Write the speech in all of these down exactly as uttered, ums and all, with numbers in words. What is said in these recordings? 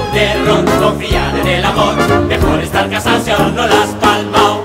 de ron, confiar en el amor. Mejor estar casado si aún no la has palmao.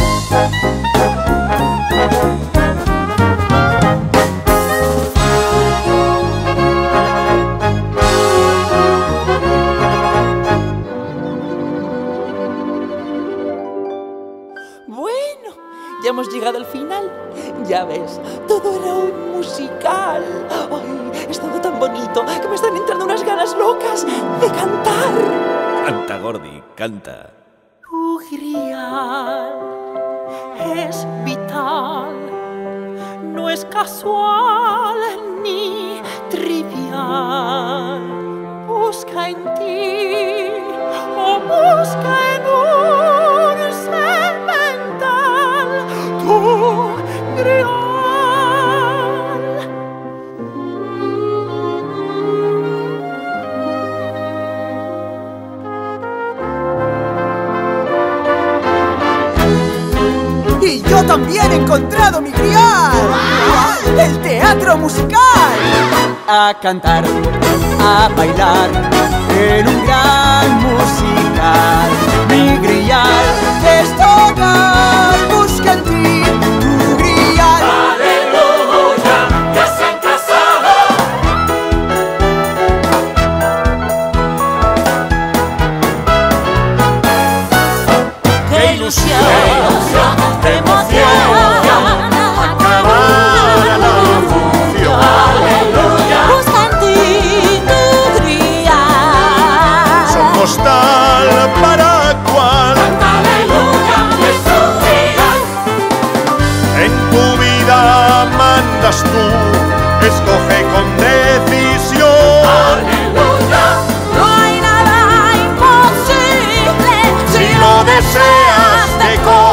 Bueno, ya hemos llegado al final. Ya ves, todo era un musical. Ay, he estado tan bonito que me están entrando unas ganas locas de cantar. Canta, Gordi, canta. Tu grial es vital, no es casual ni trivial. Busca en ti o busca en un semental tu grial. Y yo también he encontrado mi grial. El teatro musical. A cantar, a bailar en un gran musical. Mi grial es total. Busca en ti tu grial. ¡Aleluya! ¡Ya se han casado! ¡Qué ilusión! ¡Qué emoción! Acabar la función. ¡Aleluya! Busca en ti tu grial. Somos tal para cual. ¡Aleluya! Es un grial. En tu vida mandas tú. Escoge con decisión. ¡Aleluya! No hay nada imposible Si lo deseas de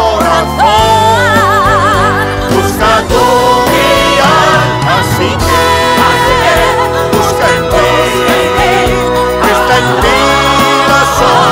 corazón. Busca tu grial. Así que busca en ti. Está en ti la solución.